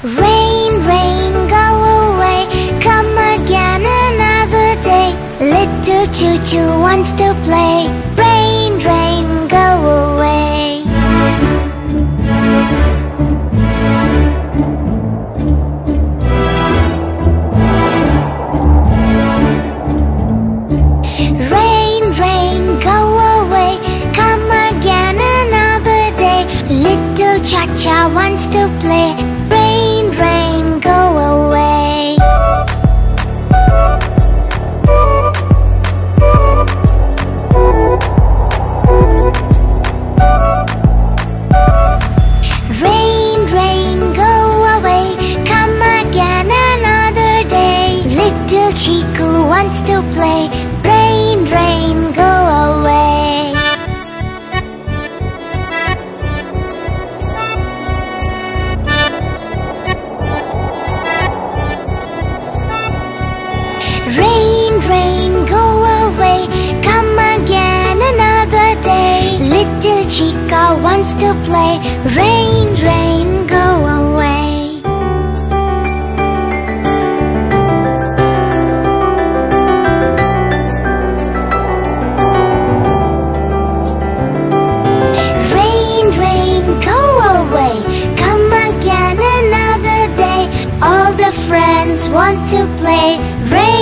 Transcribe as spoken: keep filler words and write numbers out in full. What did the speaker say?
Rain, rain, go away, come again another day. Little choo-choo wants to play. Rain, rain, go away. Rain, rain, go away, come again another day. Little cha-cha wants to play. Rain, rain, go away. Rain, rain, go away, come again another day. Little Chiku wants to play. Rain, rain, go away. Rain, rain, go away, come again another day. Little Chica wants to play. Rain, rain, go away. Rain, rain, go away, come again another day. All the friends want to play. Rain,